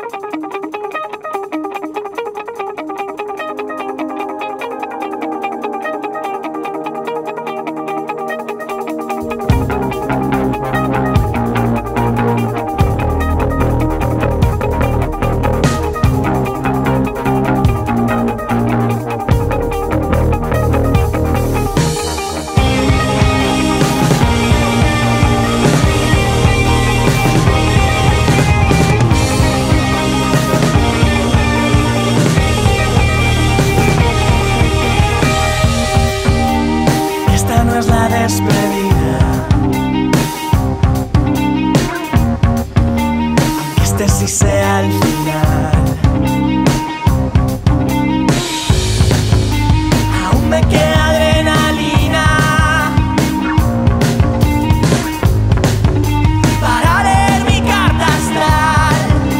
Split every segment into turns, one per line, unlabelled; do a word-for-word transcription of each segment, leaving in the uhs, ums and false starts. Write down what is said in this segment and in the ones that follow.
La despedida, aunque este sí sea el final, aún me queda adrenalina para leer mi carta astral.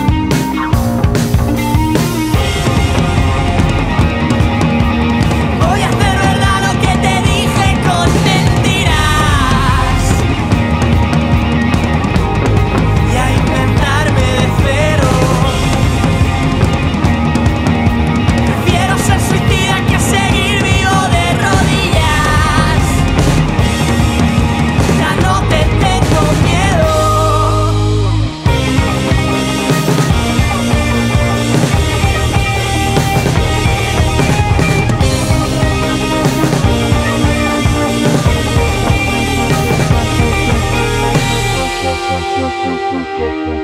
Voy a hacer verdad lo que te dije con
Thank you.